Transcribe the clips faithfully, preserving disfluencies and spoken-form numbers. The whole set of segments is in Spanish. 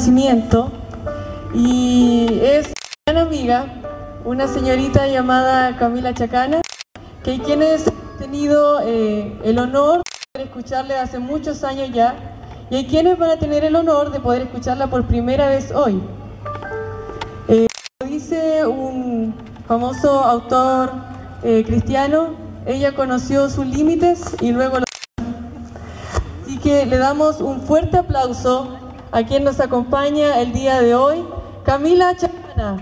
nacimiento y es una gran amiga, una señorita llamada Camila Chacana, que quienes han tenido eh, el honor de escucharle hace muchos años ya, y hay quienes van a tener el honor de poder escucharla por primera vez hoy. Eh, como dice un famoso autor eh, cristiano, ella conoció sus límites y luego los... Así que le damos un fuerte aplauso a quien nos acompaña el día de hoy, Camila Chacana.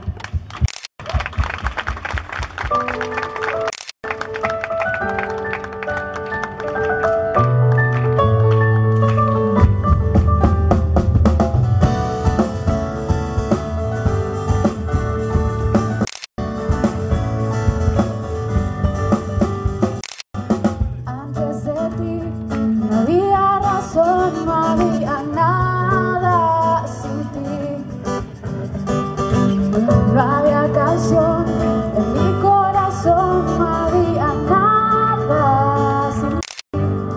No había canción en mi corazón, no había nada sin ti.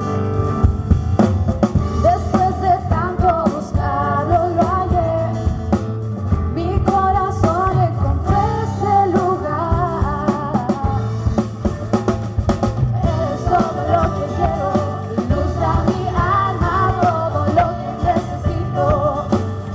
Después de tanto buscarlo lo hallé, mi corazón encontró ese lugar. Eres todo lo que quiero, luz a mi alma, todo lo que necesito.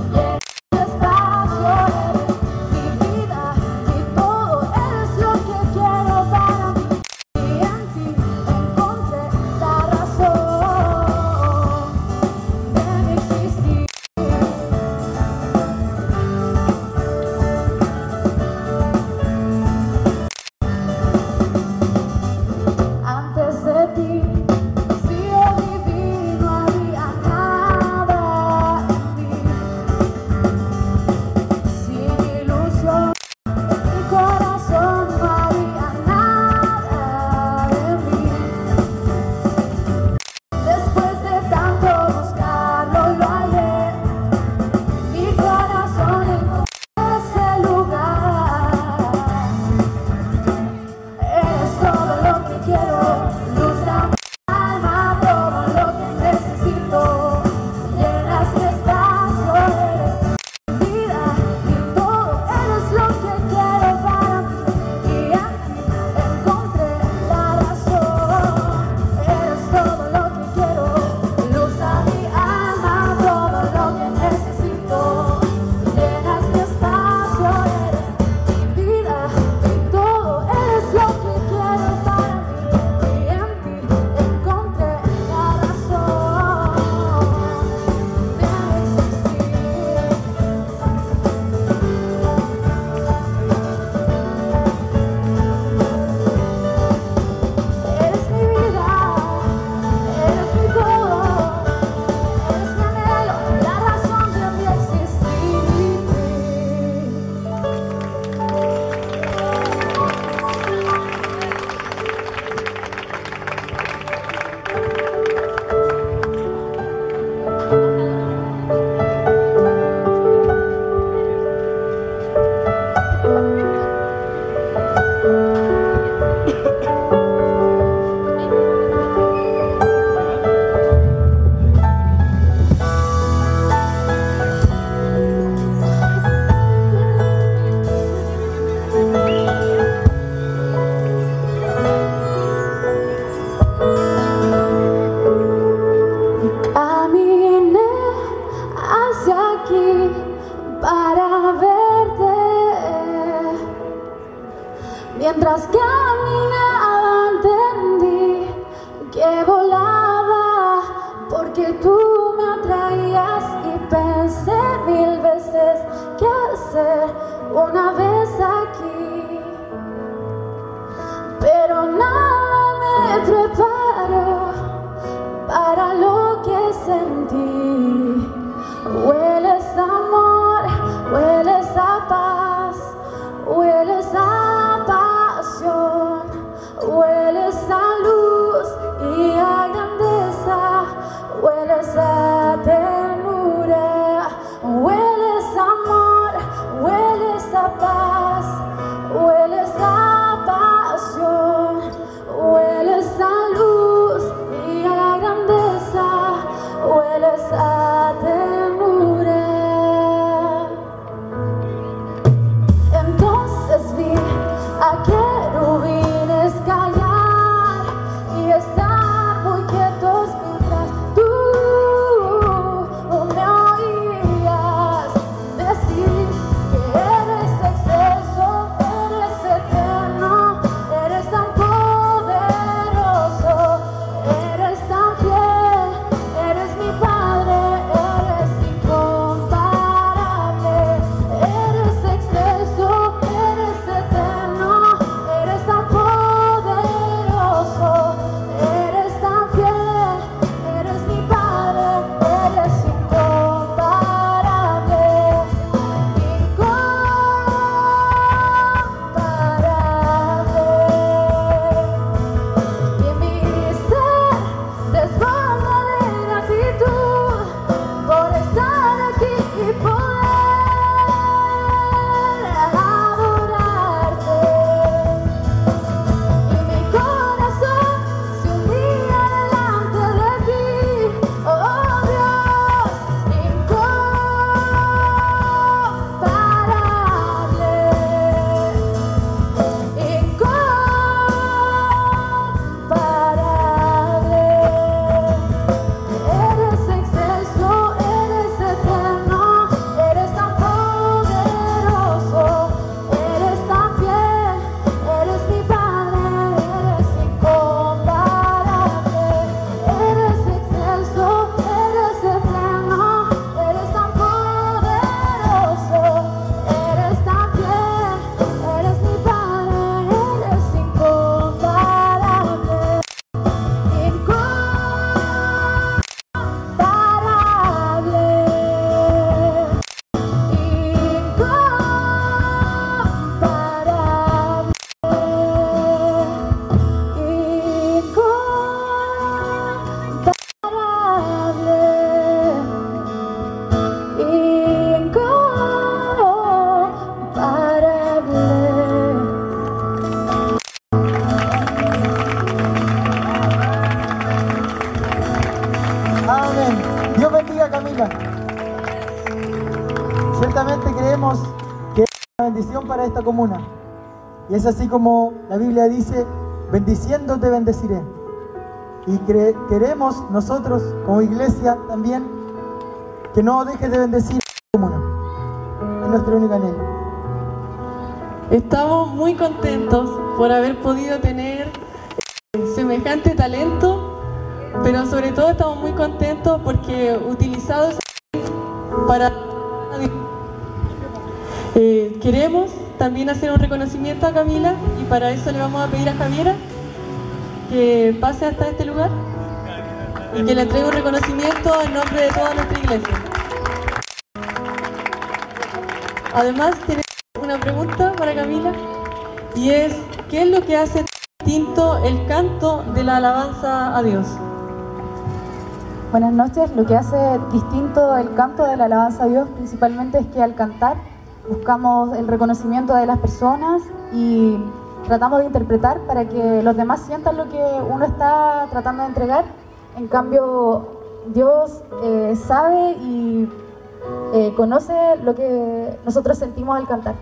Mientras caminaba entendí que volaba porque tú me atraías y pensé mil veces qué hacer una vez aquí, pero nada me preparó para lo que sentí. Hueles a amor, hueles a paz, hueles a pasión, hueles a luz y a grandeza, hueles a ternura, hueles a amor, hueles a paz. Ciertamente creemos que es una bendición para esta comuna. Y es así como la Biblia dice, bendiciendo te bendeciré. Y queremos nosotros, como iglesia, también, que no dejes de bendecir a la comuna. Es nuestro único anhelo. Estamos muy contentos por haber podido tener semejante talento, pero sobre todo estamos muy contentos porque utilizados para... Eh, queremos también hacer un reconocimiento a Camila y para eso le vamos a pedir a Javiera que pase hasta este lugar y que le entregue un reconocimiento en nombre de toda nuestra iglesia. Además, tenemos una pregunta para Camila y es, ¿qué es lo que hace distinto el canto de la alabanza a Dios? Buenas noches. Lo que hace distinto el canto de la alabanza a Dios principalmente es que al cantar buscamos el reconocimiento de las personas y tratamos de interpretar para que los demás sientan lo que uno está tratando de entregar. En cambio, Dios eh, sabe y eh, conoce lo que nosotros sentimos al cantar.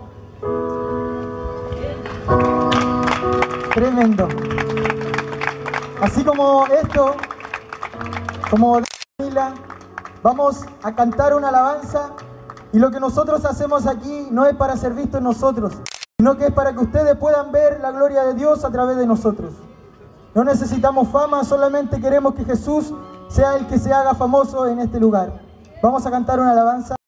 Tremendo. Así como esto, como Camila, vamos a cantar una alabanza. Y lo que nosotros hacemos aquí no es para ser visto en nosotros, sino que es para que ustedes puedan ver la gloria de Dios a través de nosotros. No necesitamos fama, solamente queremos que Jesús sea el que se haga famoso en este lugar. Vamos a cantar una alabanza.